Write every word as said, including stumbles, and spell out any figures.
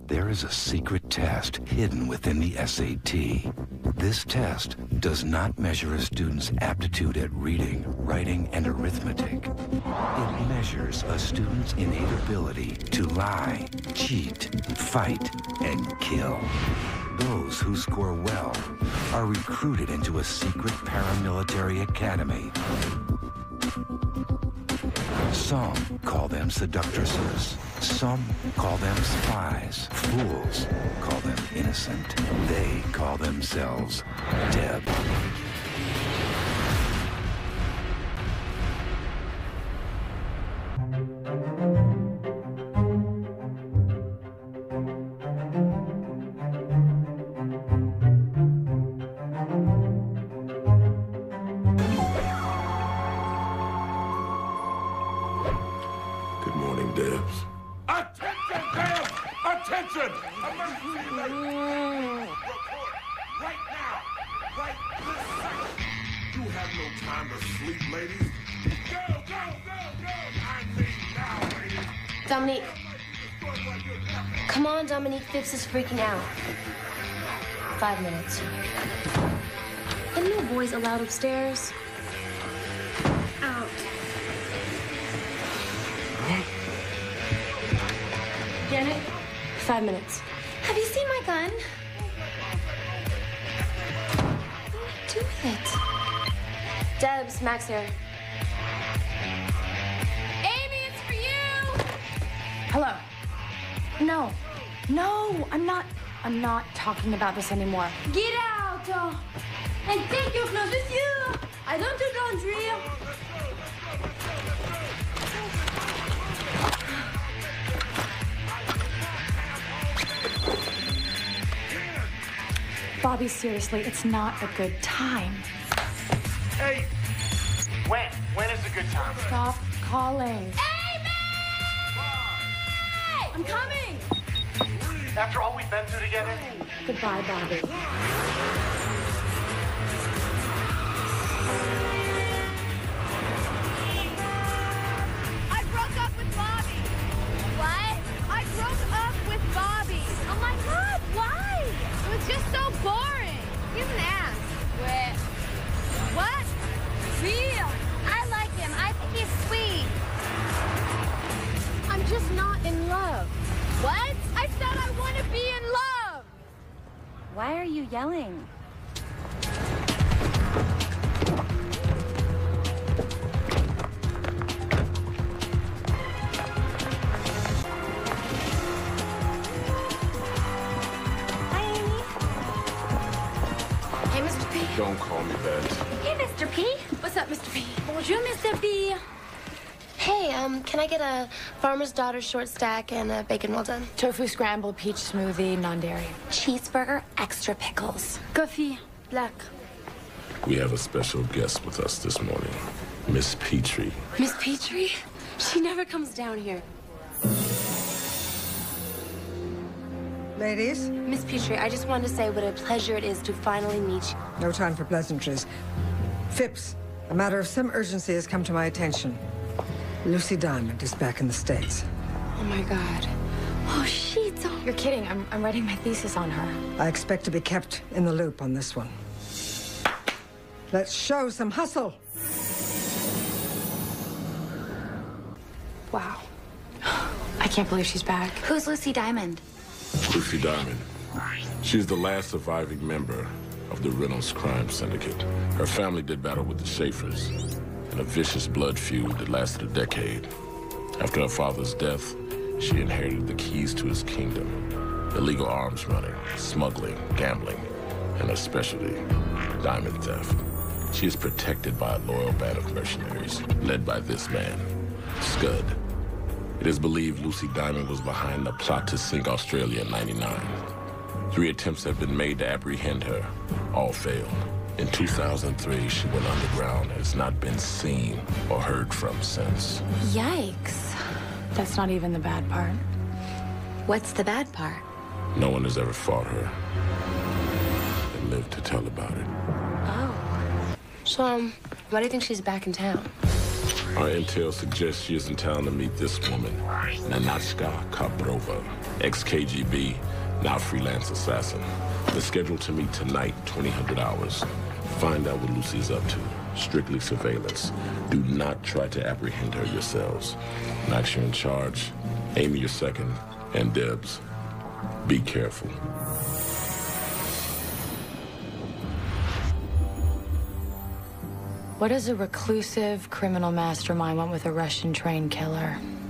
There is a secret test hidden within the S A T. This test does not measure a student's aptitude at reading, writing, and arithmetic. It measures a student's innate ability to lie, cheat, fight, and kill. Those who score well are recruited into a secret paramilitary academy. Some call them seductresses. Some call them spies. Fools call them innocent. They call themselves Deb. Good morning, Debs. Attention, Debs! Attention! Emergency alert! Report right now! Right this second! You have no time to sleep, ladies. Go, go, go, go! I mean now, ladies! Dominique. Come on, Dominique. Phipps is freaking out. Five minutes. And no boys allowed upstairs. Out. Janet, five minutes. Have you seen my gun? Do it. Debs, Max here. Amy, it's for you! Hello. No. No, I'm not. I'm not talking about this anymore. Get out! Uh, and take your clothes with you! I don't do laundry. Bobby, seriously, it's not a good time. Hey, when? When is a good time? Stop calling. Amy! I'm coming! After all we've been through together? Goodbye, Bobby. I broke up with Bobby. What? I broke up with Bobby. Oh my God, why? It was just so boring. He's an ass. Wait. What? Real. I like him. I think he's sweet. I'm just not in love. What? I said I want to be in love. Why are you yelling? Hey, Mister P. Don't call me that. Hey, Mister P. What's up, Mister P? Bonjour, Mister P. Hey, um, can I get a farmer's daughter short stack and a bacon well done? Tofu scramble, peach smoothie, non-dairy. Cheeseburger, extra pickles. Coffee, black. We have a special guest with us this morning, Miss Petrie. Miss Petrie? She never comes down here. Ladies, Miss Petrie, I just wanted to say what a pleasure it is to finally meet you. no time for pleasantries. Phipps, a matter of some urgency has come to my attention. Lucy Diamond is back in the States. Oh, my God. Oh, she's all... You're kidding. I'm, I'm writing my thesis on her. I expect to be kept in the loop on this one. Let's show some hustle. Wow. I can't believe she's back. Who's Lucy Diamond? Lucy Diamond. She's the last surviving member of the Reynolds crime syndicate. Her family did battle with the Schaefers in a vicious blood feud that lasted a decade. After her father's death, she inherited the keys to his kingdom. Illegal arms running, smuggling, gambling, and her specialty, diamond theft. She is protected by a loyal band of mercenaries, led by this man, Scud. It is believed Lucy Diamond was behind the plot to sink Australia in ninety-nine. Three attempts have been made to apprehend her. All failed. In two thousand three, she went underground and has not been seen or heard from since. Yikes. That's not even the bad part. What's the bad part? No one has ever fought her and lived to tell about it. Oh. So, um, why do you think she's back in town? Our intel suggests she is in town to meet this woman, Nanachka Kabrova, ex-K G B, now freelance assassin. They're scheduled to meet tonight, twenty hundred hours. Find out what Lucy is up to. Strictly surveillance. Do not try to apprehend her yourselves. Max, you're in charge. Amy, you're second. And Debs, be careful. What does a reclusive criminal mastermind want with a Russian trained killer?